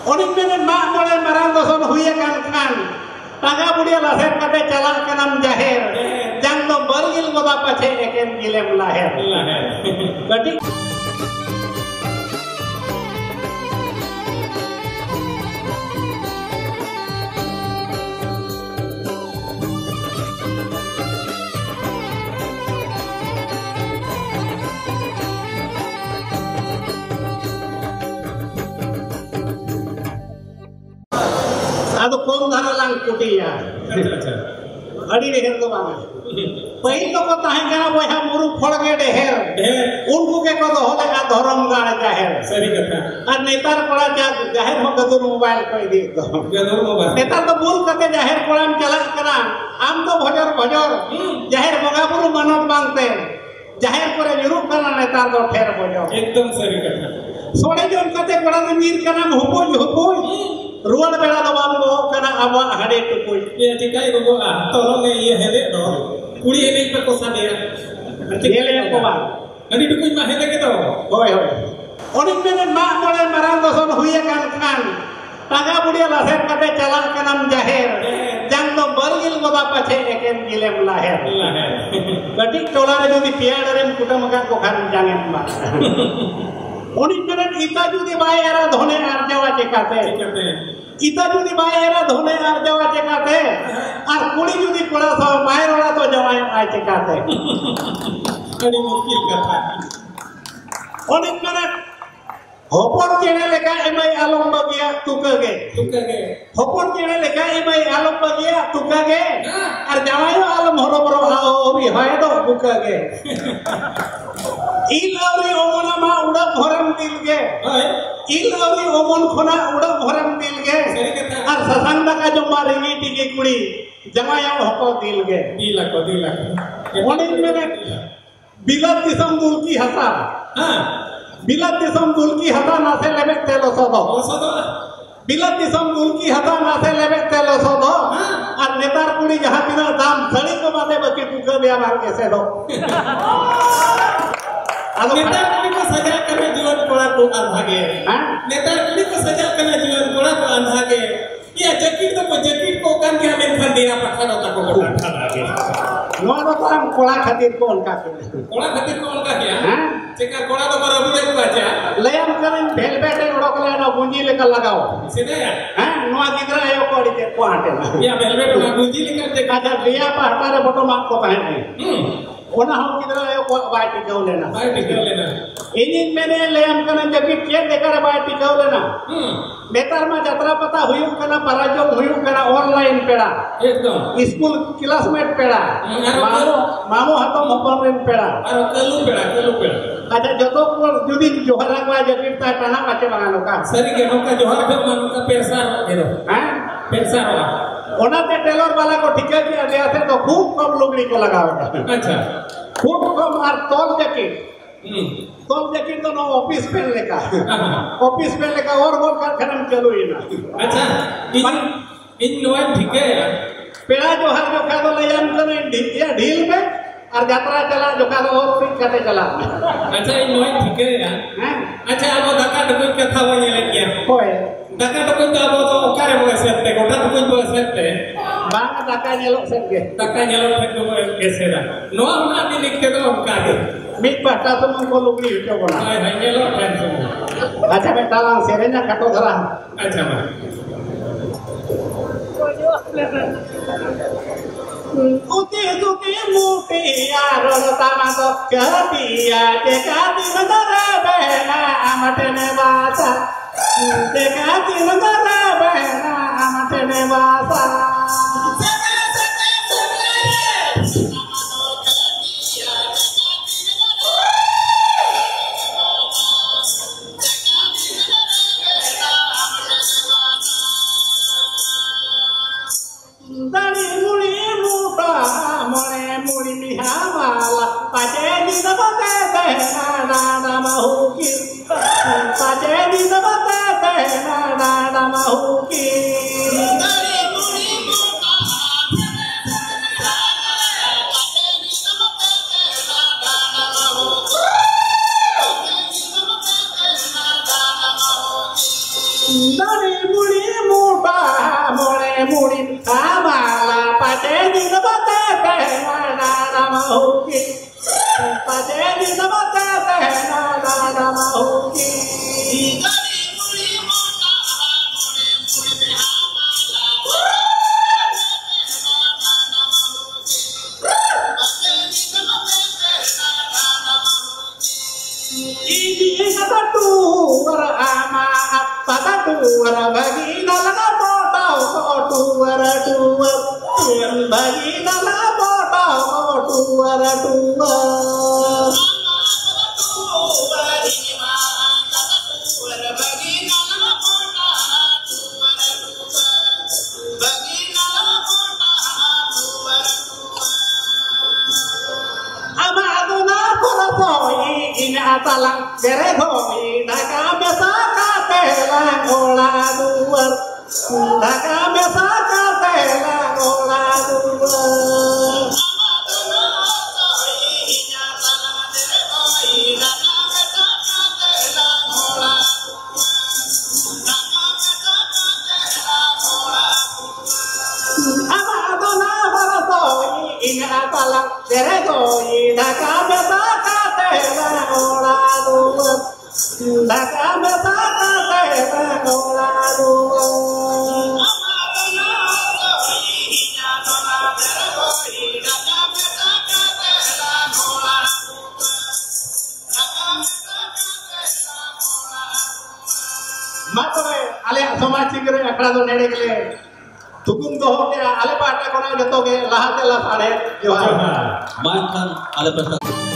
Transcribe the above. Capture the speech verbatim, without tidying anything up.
Oning menen mak mole marang doson huye kan kan. Tangga budia laser kate calak kanam jahir. Jang do bergil goda pace eken gilem lahir. Berarti ಅದು ಕೊಂದರಲಂಗ್ ಕುಟಿಯ ಅಡಿ ढेर तो बांगा पहिल तो को ताहे गना बोया मुरु फड़गे ढेर उनको के को होले का धर्म गाड़ जाहिर सही कथा और नेतार पड़ा जा जाहिर हो गदुर मोबाइल कोई दी तो गदुर मोबाइल नेतार तो बोल कते जाहिर पड़ाम चला करा आम तो भजर भजर जाहिर बगा बुरु मनत मांगते जाहिर करे जुरु करना नेतार तो ठेर भजर एकदम सही कथा सोडे जोन कते पड़ा नीर कना हुपुज हुपुज रुआल बेड़ा दो बाम गो कना अब हडे टुकुई ये चिकाई गो आ तोलो ने ये हेले दो कुड़ी एने पे कोसा दिया हेले को बा अनी टुकुई मा हेले के तो होय होय ओनिक मेने मा मोले मारां दोसन हुए कान खान टागा बुडिया लासेर कते चला कनाम जाहिर जंग दो बरगिल गोदा पाछे एकेन गिलेम लाहेर गटी टोला रे जदी पियाडरेम कुटम का को खान जांगे मा ओनिक मेने इता जुदी बाय एरा धोने आरजावा चेकाते इता जुदी बाय एरा धोने आरजावा चेकाते और कुड़ी जुदी कोड़ा सो बाय रोड़ा तो जवाय आय चेकाते अड़ी मुश्किल कथा ओनिक मेने होपन चेने लेका एमई आलम बगिया तुकगे तुकगे होपन चेने लेका एमई आलम बगिया तुकगे और जवाय आलम हरोबरो ओबी होय दो बुकगे इल अवरी ओमना मा उड़ा भरम दिलगे इल अवरी ओमन खोना उड़ा भरम दिलगे और ससंग का जो मारेगी टिके कुड़ी जमाया हको दिलगे दिला को दिला ओने मेरे बिलत दिसम दुलकी हसा हां बिलत दिसम दुलकी हसा नासे लेबे तेलो सदो सदो बिलत दिसम दुलकी हसा नासे लेबे तेलो सदो और नेतार कुड़ी जहां बिना दाम सड़ी को बाते बकी टुका दिया मार के से दो नेता कुड़ी को सजा करने जीवन कोड़ा को अंधागे हां नेता कुड़ी को सजा करने जीवन कोड़ा को अंधागे या जकीट तो को जकीट को कान के हमें खंडेरा पठानो तक को कोड़ा अंधागे नो तो हम कोड़ा खातिर को उनका के कोड़ा खातिर को उनका क्या हां चेका कोड़ा तो कर अभी को आजा लयम करें भेल बेटे उड़कले ना गुंजी लेकर लगाओ सीधे हां नो दिगरा आयो कोड़ी के को आटे या भेल बेटे ना गुंजी लेकर देखा जा बिया पहटा रे बटो मार को पहन नहीं ओना हम किधर आयो को बाय टिकाव लेना बाय टिकाव लेना इनिन मैंने लेम कना जकी के देकर बाय टिकाव लेना हम बेकार में यात्रा पता हुयु कना पराजो हुयु कना ऑनलाइन पेड़ा एकदम स्कूल क्लासमेट पेड़ा मामो मामो हतो मोपन पेड़ा और कलु पेड़ा कलु पेड़ा अच्छा जतो को जुदी जोहरा को जकी ता टाना पाचे लगानो का सरी के नोका जोहरा पे मानो का पेरसार हेरो हां पेरसार वाला ओनाते टेलर वाला को ठिका किया गया थे तो खूब कम लुगड़ी को लगावेगा अच्छा खूब कम और तौल जैकेट तौल जैकेट तो नो ऑफिस पे लेका ऑफिस पे लेका और वो कारखाना में चलो ही ना अच्छा इन इन नोए ठिके पेड़ा जो हर जो का तो ले जान करे ढील ढील में और यात्रा चला जो का और फिर कते चला अच्छा इन नोए ठिके हैं अच्छा अब धक्का धक्का कथा वो ये लगिया होय धक्का धक्का तो अब तो करे वो सेते गोटा धक्का वो सेते बांग धक्का नेलो सेते धक्का नेलो सेते कैसे दा नो हमना दी लिखते तो उनका दे मिट पाटा तो मन को लुगड़ी हिटो बना हाय हाय नेलो फैन तो अच्छा बेटा लांग सेरेना काटो धरा अच्छा बा उते दुते मोटे यार ताना तो कहतिया ते काती नदरा बहना आमटने बासा ते काती नदरा बहना आमटने बासा muri muri muda more muri amala pate di nabate na namahuki pate di nabate na namahuki Dari muri muda more muri amala ini satu ama apa dua bagi dalam botol dua dua bagi dalam botol dua dua Atalang gerehoi naga besaka telang ola duar naga besaka telang ola duar amadona barasoi inga atalang gerehoi naga besaka telang ola duar naga besaka telang ola duar matore ale समाज चिगरे अखड़ा दो नेड़े के लिए तुकुम तो हो गया आले पाटा कोना जतो के लाहा ते ला साड़े जोहार मान खान आले प्रसाद